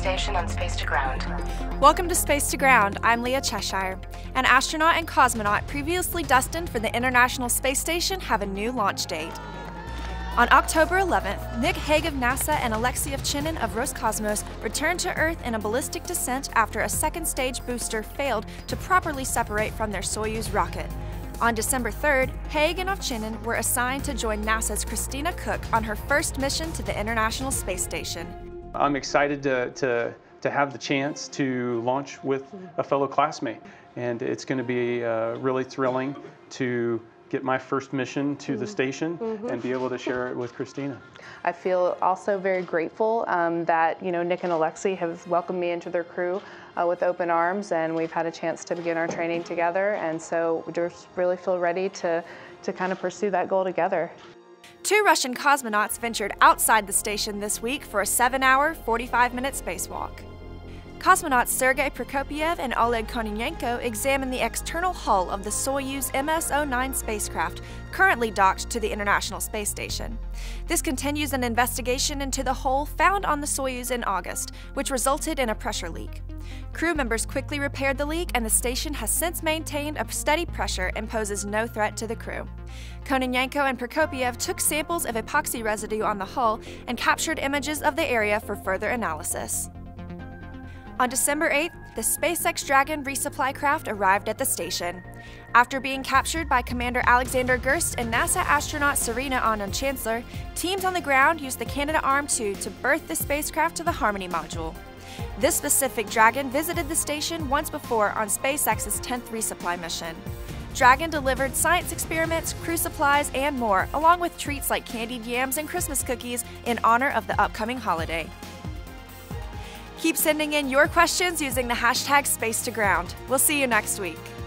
station on Space to Ground. Welcome to Space to Ground. I'm Leah Cheshier. An astronaut and cosmonaut previously destined for the International Space Station have a new launch date. On October 11th, Nick Hague of NASA and Alexei Ovchinin of Roscosmos returned to Earth in a ballistic descent after a second-stage booster failed to properly separate from their Soyuz rocket. On December 3rd, Hague and Ovchinin were assigned to join NASA's CHRISTINA Cook on her first mission to the International Space Station. I'm excited to have the chance to launch with a fellow classmate, and it's going to be really thrilling to get my first mission to the station and be able to share it with Christina. I feel also very grateful that Nick and Alexei have welcomed me into their crew with open arms, and we've had a chance to begin our training together, and so we just really feel ready to kind of pursue that goal together. 2 Russian cosmonauts ventured outside the station this week for a 7-hour, 45-minute spacewalk. Cosmonauts Sergei Prokopyev and Oleg Kononenko examined the external hull of the Soyuz MS-09 spacecraft, currently docked to the International Space Station. This continues an investigation into the hole found on the Soyuz in August, which resulted in a pressure leak. Crew members quickly repaired the leak, and the station has since maintained a steady pressure and poses no threat to the crew. Kononenko and Prokopyev took samples of epoxy residue on the hull and captured images of the area for further analysis. On December 8th, the SpaceX Dragon resupply craft arrived at the station. After being captured by Commander Alexander Gerst and NASA astronaut Serena Auñón-Chancellor, teams on the ground used the Canadarm2 to berth the spacecraft to the Harmony module. This specific Dragon visited the station once before on SpaceX's 10th resupply mission. Dragon delivered science experiments, crew supplies, and more, along with treats like candied yams and Christmas cookies in honor of the upcoming holiday. Keep sending in your questions using the hashtag #SpaceToGround. We'll see you next week.